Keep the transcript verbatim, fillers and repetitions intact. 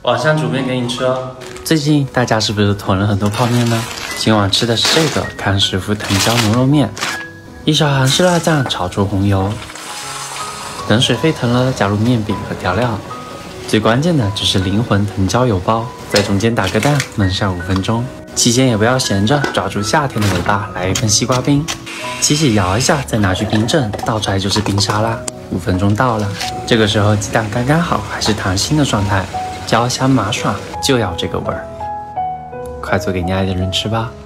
晚上煮面给你吃哦。最近大家是不是囤了很多泡面呢？今晚吃的是这个康师傅藤椒牛肉面，一勺韩式辣酱炒出红油，等水沸腾了，加入面饼和调料。最关键的就是灵魂藤椒油包，在中间打个蛋，焖上五分钟。期间也不要闲着，抓住夏天的尾巴，来一份西瓜冰，起起摇一下，再拿去冰镇，倒出来就是冰沙拉。五分钟到了，这个时候鸡蛋刚刚好，还是溏心的状态。焦香麻爽，就要这个味儿，快做给你爱的人吃吧。